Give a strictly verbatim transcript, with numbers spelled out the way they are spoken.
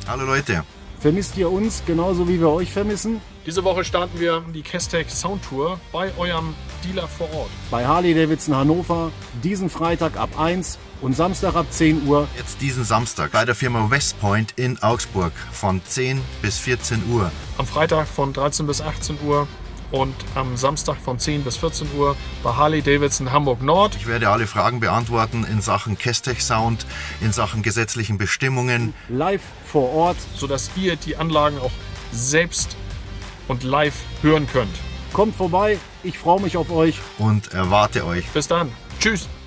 Hallo Leute. Vermisst ihr uns genauso wie wir euch vermissen? Diese Woche starten wir die Kestech Soundtour bei eurem Dealer vor Ort. Bei Harley-Davidson Hannover, diesen Freitag ab eins und Samstag ab zehn Uhr. Jetzt diesen Samstag bei der Firma Westpoint in Augsburg von zehn bis vierzehn Uhr. Am Freitag von dreizehn bis achtzehn Uhr und am Samstag von zehn bis vierzehn Uhr bei Harley-Davidson Hamburg Nord. Ich werde alle Fragen beantworten in Sachen Kestech Sound, in Sachen gesetzlichen Bestimmungen. Live vor Ort, sodass ihr die Anlagen auch selbst und live hören könnt. kommt vorbei, ich freue mich auf euch. Und erwarte euch. Bis dann. Tschüss.